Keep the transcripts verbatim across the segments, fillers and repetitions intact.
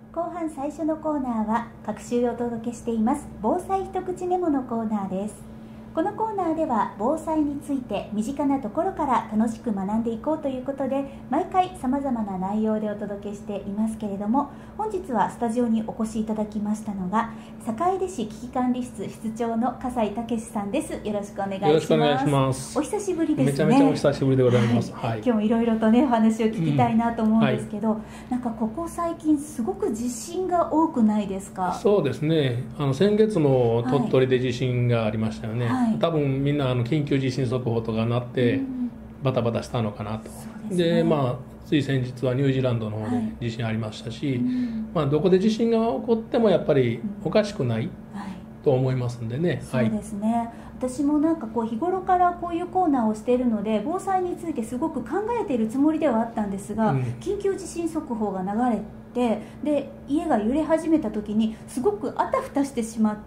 後半最初のコーナーは各週お届けしています防災一口メモのコーナーです。このコーナーでは防災について身近なところから楽しく学んでいこうということで毎回さまざまな内容でお届けしていますけれども、本日はスタジオにお越しいただきましたのが坂出市危機管理室室長の笠井武さんです。よろしくお願いします。 よろしくお願いします。 お久しぶりですね。 めちゃめちゃお久しぶりでございます、 はいはい、 今日もいろいろとねお話を聞きたいなと思うんですけど、うんはい、なんかここ最近すごく地震が多くないですか？ そうですね、あの先月も鳥取で地震がありましたよね、はい、多分みんなあの緊急地震速報とか鳴ってバタバタしたのかなと、うん、で、ね、まあつい先日はニュージーランドの方で地震ありましたし、はいうん、まあ、どこで地震が起こってもやっぱりおかしくないと思いますんでね、 うんはい、そうですね。私もなんかこう日頃からこういうコーナーをしているので防災についてすごく考えているつもりではあったんですが、うん、緊急地震速報が流れてで家が揺れ始めた時にすごくあたふたしてしまって。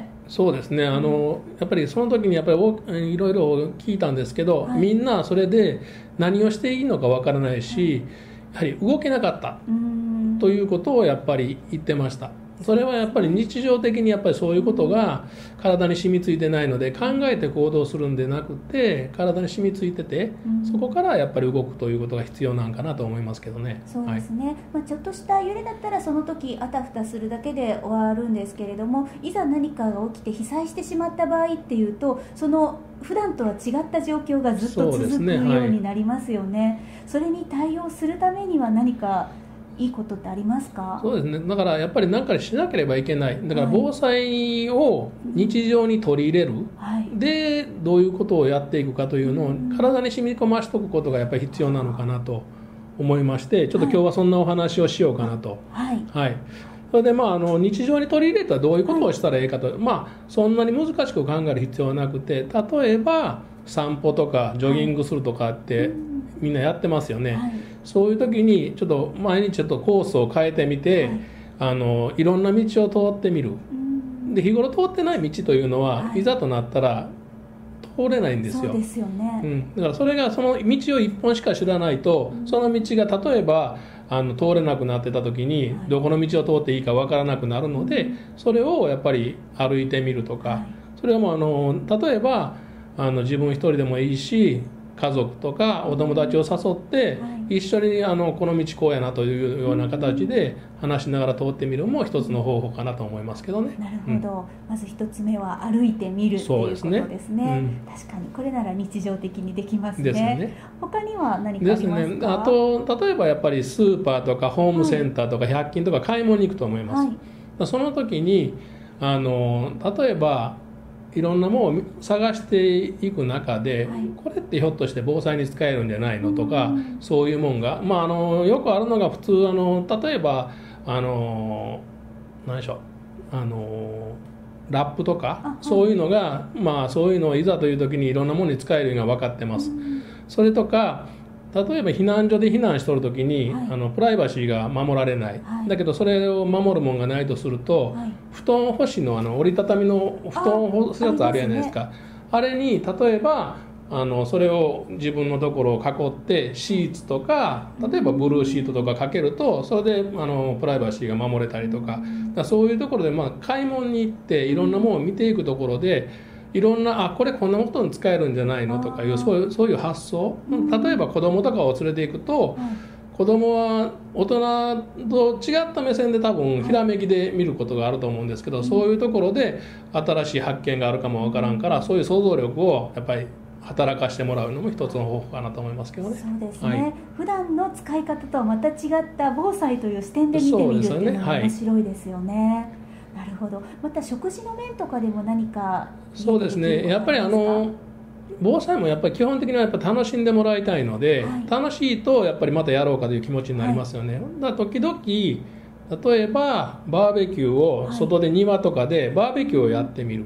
そうですね、あのやっぱりその時にやっぱりいろいろ聞いたんですけど、はい、みんなそれで何をしていいのかわからないし、はい、やはり動けなかったということをやっぱり言ってました。それはやっぱり日常的にやっぱりそういうことが体に染みついてないので考えて行動するんでなくて体に染みついててそこからやっぱり動くということが必要なんかなと思いますけどね。 そうですね、はいまあ、ちょっとした揺れだったらその時あたふたするだけで終わるんですけれども、いざ何かが起きて被災してしまった場合っていうとその普段とは違った状況がずっと続くようになりますよね。それに対応するためには何かいいことってありますか？ そうですね、だからやっぱり何かしなければいけない。だから防災を日常に取り入れる、はい、でどういうことをやっていくかというのを体に染み込ましておくことがやっぱり必要なのかなと思いまして、ちょっと今日はそんなお話をしようかなと、はいはい、それでまああの日常に取り入れたらどういうことをしたらいいかと、はい、まあそんなに難しく考える必要はなくて、例えば散歩とかジョギングするとかってみんなやってますよね、はい、そういう時にちょっと毎日ちょっとコースを変えてみて、はい、あのいろんな道を通ってみる。で日頃通ってない道というのは、はい、いざとなったら通れないんですよ。 そうですよね、 うん、だからそれがその道を一本しか知らないと、うん、その道が例えばあの通れなくなってた時に、はい、どこの道を通っていいか分からなくなるので、うん、それをやっぱり歩いてみるとか、はい、それはもうあの例えばあの自分一人でもいいし家族とかお友達を誘って一緒にあのこの道こうやなというような形で話しながら通ってみるのも一つの方法かなと思いますけどね。 なるほど、うん、まず一つ目は歩いてみるっていうことですね。ですね、うん、確かにこれなら日常的にできますね。ですね。他には何かありますか？ですね。 あと例えばやっぱりスーパーとかホームセンターとかひゃく均とか買い物に行くと思います、はい、その時にあの例えばいろんなものを探していく中で、はい、これってひょっとして防災に使えるんじゃないのとか、うん、そういうもんが、まあ、あのよくあるのが普通あの例えばあの何でしょうあのラップとか、はい、そういうのが、まあ、そういうのをいざという時にいろんなものに使えるのが分かってます、うん、それとか例えば避難所で避難しとるときに、はい、あのプライバシーが守られない、はい、だけどそれを守るものがないとすると、はい、布団干しの、あの折りたたみの布団を干すやつあるじゃないですか。 あ, あ, す、ね、あれに例えばあのそれを自分のところを囲ってシーツとか例えばブルーシートとかかけるとそれであのプライバシーが守れたりとか、だからそういうところで、まあ、買い物に行っていろんなものを見ていくところでいろんなあこれこんなことに使えるんじゃないのとかいうそういう、そういう発想、例えば子供とかを連れていくと、はい、子供は大人と違った目線で多分ひらめきで見ることがあると思うんですけど、はい、そういうところで新しい発見があるかもわからんから、そういう想像力をやっぱり働かしてもらうのも一つの方法かなと思いますけどね。 そうですね、はい、普段の使い方とはまた違った防災という視点で見てみるっていうのが面白いですよね。なるほど。また食事の面とかでも何かそうですね、やっぱりあの防災もやっぱり基本的にはやっぱ楽しんでもらいたいので、はい、楽しいとやっぱりまたやろうかという気持ちになりますよね、はい、だから時々例えばバーベキューを外で庭とかでバーベキューをやってみる、はい、 、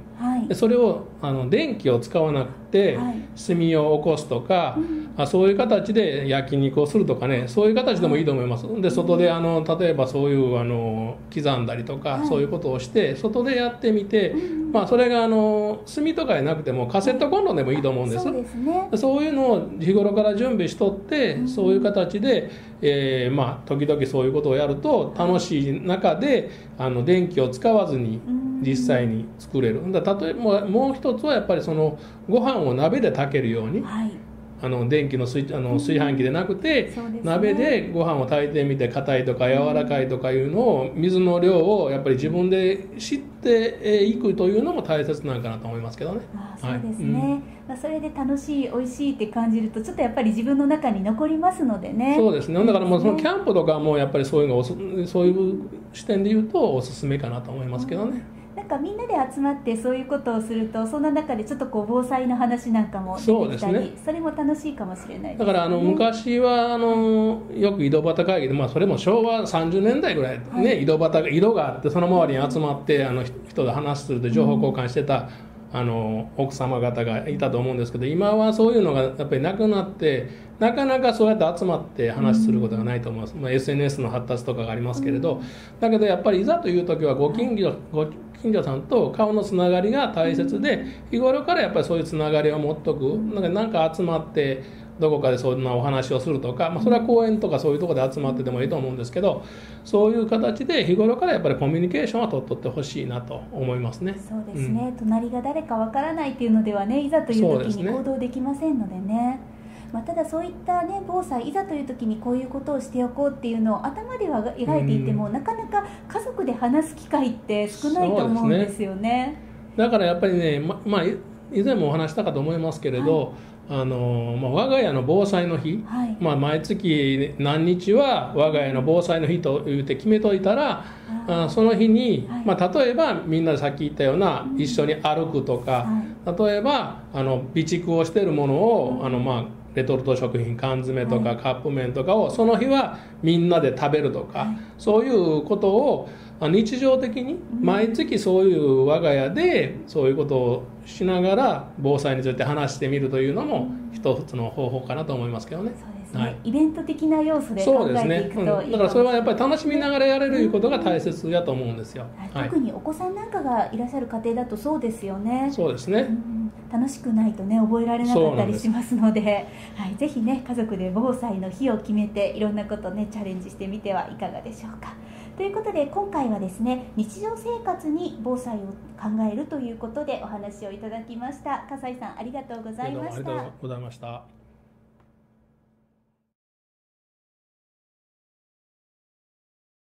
でそれをあの電気を使わなくて、はい、炭を起こすとか、うん、あそういう形で焼肉をするとかね、そういう形でもいいと思います。で外であの例えばそういうあの刻んだりとか、はい、そういうことをして外でやってみて、うん、まあ、それがあの炭とかじゃなくてもカセットコンロでもいいと思うんです。 そうですね。 そういうのを日頃から準備しとって、うん、そういう形で、えーまあ、時々そういうことをやると楽しい中であの電気を使わずに実際に作れる。だ例えばもう一つはやっぱりそのご飯を鍋で炊けるように、はい、あの電気の炊あの炊飯器でなくて、うんね、鍋でご飯を炊いてみて硬いとか柔らかいとかいうのを水の量をやっぱり自分で知っていくというのも大切なんかなと思いますけどね。 あそうですね、はい、うん、まあ、それで楽しい美味しいって感じるとちょっとやっぱり自分の中に残りますのでね。 そうですね。だからもうそのキャンプとかもやっぱりそういうのをそういう視点で言うとおすすめかなと思いますけどね。 うん、なんかみんなで集まってそういうことをするとそんな中でちょっとこう防災の話なんかも出てきたり、そうですね、それも楽しいかもしれないですね。 だからあの昔はあのよく井戸端会議で、まあ、それもしょうわさんじゅうねんだいぐらいね、はい、井戸端が井戸があってその周りに集まってあの人で話するで情報交換してた、うん、あの奥様方がいたと思うんですけど、今はそういうのがやっぱりなくなってなかなかそうやって集まって話することがないと思います、まあ、エスエヌエス の発達とかがありますけれど、だけどやっぱりいざという時はご近所、ご近所さんと顔のつながりが大切で、日頃からやっぱりそういうつながりを持っとく、なんかなんか集まってどこかでそんなお話をするとか、まあ、それは公園とかそういうところで集まっててもいいと思うんですけど、そういう形で日頃からやっぱりコミュニケーションは取っとってほしいなと思いますね。 そうですね、うん、隣が誰かわからないっていうのではね、いざという時に行動できませんのでね。まあ、ただそういったね防災いざという時にこういうことをしておこうっていうのを頭では描いていても、うん、なかなか家族で話す機会って少ないと思うんですよね。 だからやっぱりね、ままあ、以前もお話したかと思いますけれど、はい、あのまあ、我が家の防災の日、はい、まあ、毎月何日は我が家の防災の日と言って決めといたら、あその日に、はい、まあ、例えばみんなでさっき言ったような一緒に歩くとか、はい、例えばあの備蓄をしているものを、はい、あのまあレトルト食品缶詰とかカップ麺とかをその日はみんなで食べるとか、はい、そういうことを日常的に毎月そういう我が家でそういうことをしながら防災について話してみるというのも一つの方法かなと思いますけどね。 そうですね、はい、イベント的な要素で考えていくといいかもしれないですね。そうですね、うん、だからそれはやっぱり楽しみながらやれるいうことが大切だと思うんですよ、 はい、特にお子さんなんかがいらっしゃる家庭だとそうですよね。 そうですね、うん、 楽しくないとね覚えられなかったりしますの で, で、はい、ぜひね家族で防災の日を決めていろんなことねチャレンジしてみてはいかがでしょうか。ということで今回はですね日常生活に防災を考えるということでお話をいただきました。笠井さんありがとうございました。 ありがとうございました。